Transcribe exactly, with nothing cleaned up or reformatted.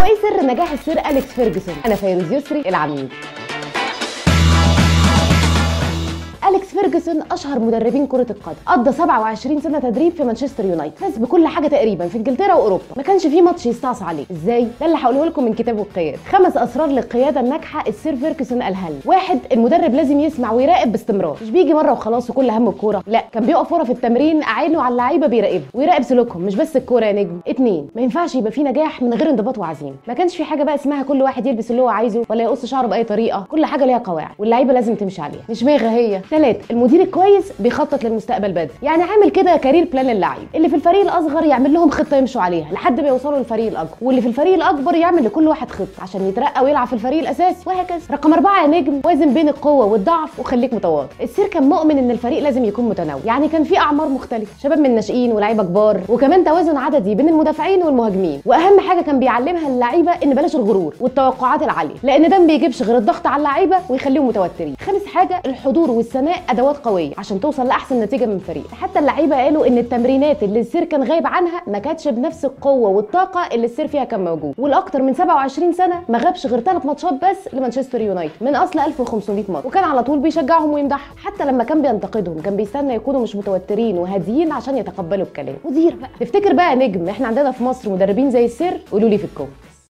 ايه سر نجاح السير أليكس فيرجسون؟ انا فيروز يسري العميد. أليكس فيرجسون اشهر مدربين كره القدم، قضى سبعة وعشرين سنه تدريب في مانشستر يونايتد، فاز بكل حاجه تقريبا في انجلترا واوروبا، ما كانش فيه ماتش يستعصى عليه. ازاي؟ ده اللي هقوله لكم من كتابه القياده. خمس اسرار للقياده الناجحه السير فيرجسون قالها لنا. واحد، المدرب لازم يسمع ويراقب باستمرار، مش بيجي مره وخلاص وكل هم الكوره، لا، كان بيقف ورا في التمرين عينه على اللعيبه بيراقبهم ويراقب سلوكهم، مش بس الكوره يا نجم. اتنين، ما ينفعش يبقى في نجاح من غير انضباط وعزيمه، ما كانش في حاجه بقى اسمها كل واحد يلبس اللي هو عايزه ولا يقص شعره باي طريقه، كل حاجه ليها قواعد واللعيبه لازم تمشي عليها، مش ميغه هي. ثلاثة، المدير كويس بيخطط للمستقبل بدري، يعني عامل كده كارير بلان للعيب، اللي في الفريق الاصغر يعمل لهم خطه يمشوا عليها لحد ما يوصلوا للفريق الاكبر، واللي في الفريق الاكبر يعمل لكل واحد خطه عشان يترقى ويلعب في الفريق الاساسي، وهكذا. رقم أربعة يا نجم، وازن بين القوه والضعف وخليك متواضع. السير كان مؤمن ان الفريق لازم يكون متنوع، يعني كان في اعمار مختلفه، شباب من الناشئين ولاعيبه كبار، وكمان توازن عددي بين المدافعين والمهاجمين. واهم حاجه كان بيعلمها اللعيبه ان بلاش الغرور والتوقعات العاليه، لان ده ما بيجيبش غير الضغط على اللعيبه ويخليهم متوترين. خامس حاجه، الحضور والثناء ادوات قويه عشان توصل لاحسن نتيجه من فريق. حتى اللعيبه قالوا ان التمرينات اللي السير كان غايب عنها ما كانتش بنفس القوه والطاقه اللي السير فيها كان موجود. والاكتر من سبعة وعشرين سنه ما غابش غير ثلاث ماتشات بس لمانشستر يونايتد من اصل ألف وخمسمية ماتش، وكان على طول بيشجعهم ويمدحهم. حتى لما كان بينتقدهم كان بيستنى يكونوا مش متوترين وهاديين عشان يتقبلوا الكلام. مدير بقى. تفتكر بقى يا نجم احنا عندنا في مصر مدربين زي السير؟ قولوا لي في الكومنت.